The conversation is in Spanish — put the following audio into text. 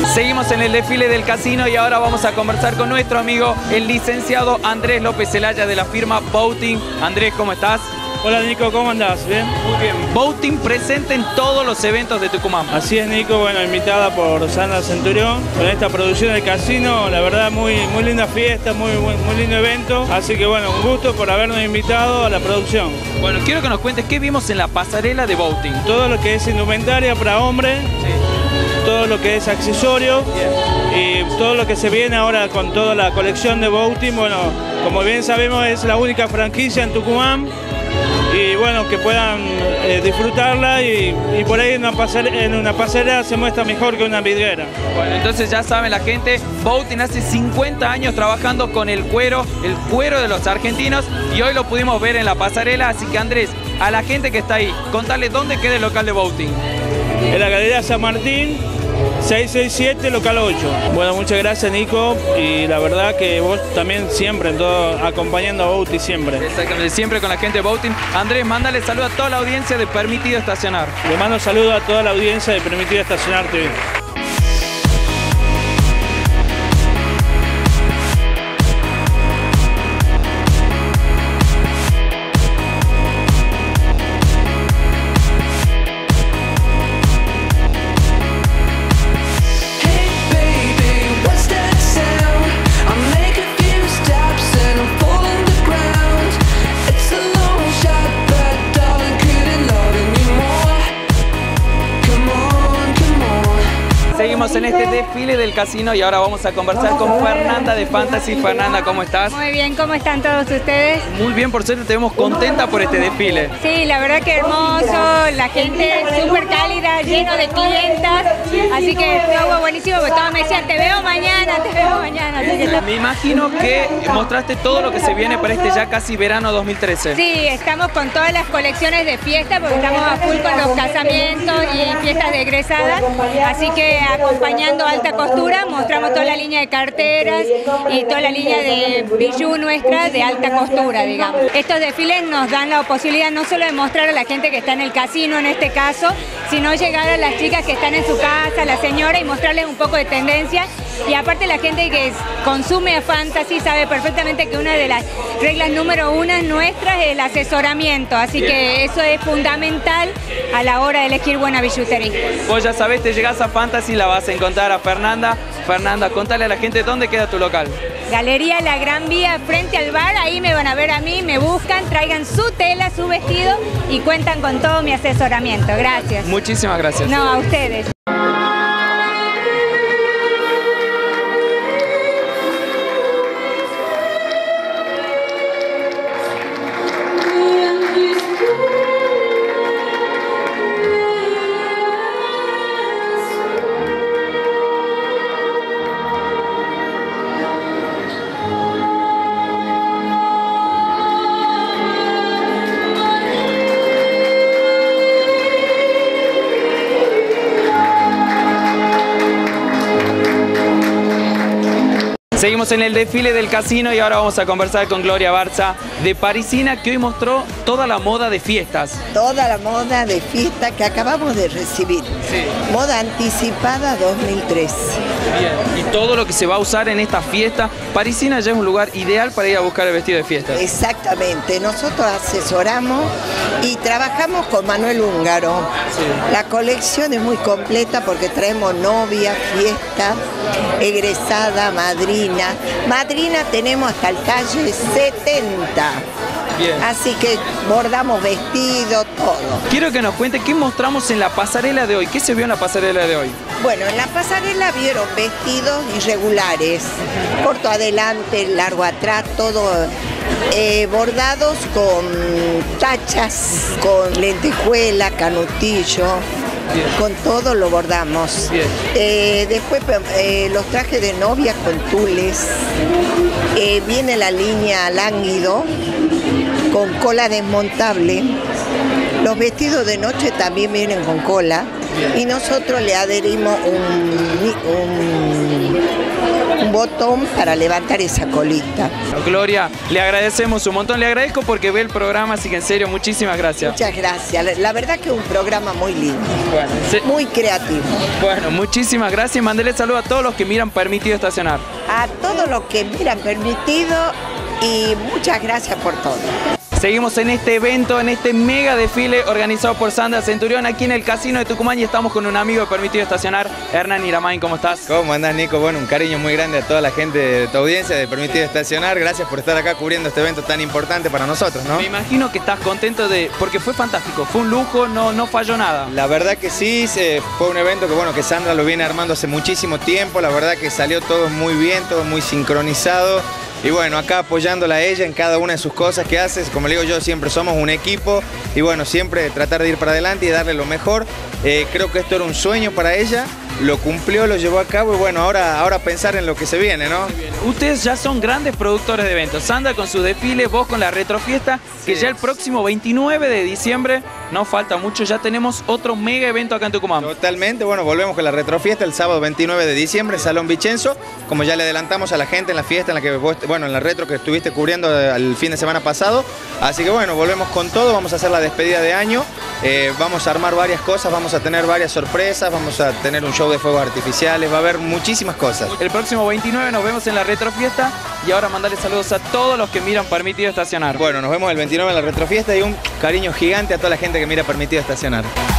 Seguimos en el desfile del casino y ahora vamos a conversar con nuestro amigo, el licenciado Andrés López Zelaya de la firma Boating. Andrés, ¿cómo estás? Hola Nico, ¿cómo andás? ¿Bien? Muy bien. Boating presente en todos los eventos de Tucumán. Así es Nico, bueno, invitada por Sandra Centurión con esta producción del casino, la verdad muy linda fiesta, muy lindo evento, así que bueno, un gusto por habernos invitado a la producción. Bueno, quiero que nos cuentes qué vimos en la pasarela de Boating. Todo lo que es indumentaria para hombres, todo lo que es accesorio y todo lo que se viene ahora con toda la colección de Boating. Bueno, como bien sabemos es la única franquicia en Tucumán y bueno, que puedan disfrutarla y por ahí en una pasarela se muestra mejor que una vidriera. Bueno, entonces ya saben la gente, Boating hace 50 años trabajando con el cuero de los argentinos y hoy lo pudimos ver en la pasarela, así que Andrés, a la gente que está ahí, contale dónde queda el local de Boating. En la Galería San Martín, 667, local 8. Bueno, muchas gracias Nico y la verdad que vos también siempre, en todo, acompañando a Boating siempre. Exactamente, siempre con la gente de Boating. Andrés, mándale saludo a toda la audiencia de Permitido Estacionar. Le mando saludo a toda la audiencia de Permitido Estacionar TV. Seguimos en este desfile del casino y ahora vamos a conversar con Fernanda de Fantasy. Fernanda, ¿cómo estás? Muy bien, ¿cómo están todos ustedes? Muy bien, por suerte te vemos contenta por este desfile. Sí, la verdad que hermoso, la gente súper cálida, lleno de clientas, así que todo buenísimo, porque todos me decían, te veo mañana, así que Me imagino que mostraste todo lo que se viene para este ya casi verano 2013. sí, estamos con todas las colecciones de fiesta, porque estamos a full con los casamientos y fiestas de egresadas, así que acompañando alta costura, mostramos toda la línea de carteras y toda la línea de bijú nuestra de alta costura, digamos. Estos desfiles nos dan la posibilidad no solo de mostrar a la gente que está en el casino en este caso, sino llegar a las chicas que están en su casa, a la señora, y mostrarles un poco de tendencia. Y aparte la gente que consume a Fantasy sabe perfectamente que una de las reglas número 1 nuestras es el asesoramiento, así que eso es fundamental a la hora de elegir buena billutería. Vos ya sabés, te llegás a Fantasy, la vas a encontrar a Fernanda. Fernanda, contale a la gente dónde queda tu local. Galería La Gran Vía, frente al bar, ahí me van a ver a mí, me buscan, traigan su tela, su vestido y cuentan con todo mi asesoramiento. Gracias. Muchísimas gracias. No, a ustedes. Seguimos en el desfile del casino y ahora vamos a conversar con Gloria Barza de Parisina, que hoy mostró toda la moda de fiestas. Toda la moda de fiesta que acabamos de recibir. Sí. Moda anticipada 2003. Bien. Y todo lo que se va a usar en esta fiesta. Parisina ya es un lugar ideal para ir a buscar el vestido de fiesta. Exactamente. Nosotros asesoramos y trabajamos con Manuel Húngaro. Sí. La colección es muy completa porque traemos novia, fiesta, egresada, madrina. Madrina tenemos hasta el talle 70. Bien. Así que bordamos vestido, todo. Quiero que nos cuente qué mostramos en la pasarela de hoy. ¿Qué se vio en la pasarela de hoy? Bueno, en la pasarela vieron vestidos irregulares, corto adelante, largo atrás, todo bordados con tachas, con lentejuela, canutillo. Bien. Con todo lo bordamos. Bien. Después los trajes de novia con tules. Viene la línea lánguido con cola desmontable. Los vestidos de noche también vienen con cola. Bien. Y nosotros le adherimos un un botón para levantar esa colita. Gloria, le agradecemos un montón, le agradezco porque ve el programa, así que en serio, muchísimas gracias. Muchas gracias, la verdad que es un programa muy lindo, muy creativo. Bueno, muchísimas gracias y mandele saludo a todos los que miran Permitido Estacionar. A todos los que miran Permitido y muchas gracias por todo. Seguimos en este evento, en este mega desfile organizado por Sandra Centurión aquí en el Casino de Tucumán y estamos con un amigo de Permitido Estacionar, Hernán Iramain. ¿Cómo estás? ¿Cómo andás, Nico? Bueno, un cariño muy grande a toda la gente de tu audiencia de Permitido Estacionar. Gracias por estar acá cubriendo este evento tan importante para nosotros, ¿no? Me imagino que estás contento porque fue fantástico, fue un lujo, no falló nada. La verdad que sí, fue un evento que Sandra lo viene armando hace muchísimo tiempo. La verdad que salió todo muy bien, todo muy sincronizado. Y bueno, acá apoyándola a ella en cada una de sus cosas que hace. Como le digo yo, siempre somos un equipo y bueno, siempre tratar de ir para adelante y darle lo mejor. Creo que esto era un sueño para ella, lo cumplió, lo llevó a cabo y bueno, ahora pensar en lo que se viene, ¿no? Ustedes ya son grandes productores de eventos. Sandra con su desfile, vos con la retrofiesta, que ya el próximo 29 de diciembre, no falta mucho, ya tenemos otro mega evento acá en Tucumán. Totalmente, bueno, volvemos con la retrofiesta el sábado 29 de diciembre en Salón Vicenzo, como ya le adelantamos a la gente en la fiesta en la que vos, bueno, en la retro que estuviste cubriendo el fin de semana pasado. Así que bueno, volvemos con todo, vamos a hacer la despedida de año, vamos a armar varias cosas, vamos a tener varias sorpresas, vamos a tener un show de fuegos artificiales, va a haber muchísimas cosas. El próximo 29 nos vemos en la retrofiesta y ahora mandarle saludos a todos los que miran Permitido Estacionar. Bueno, nos vemos el 29 en la retrofiesta y un cariño gigante a toda la gente que mira Permitido Estacionar.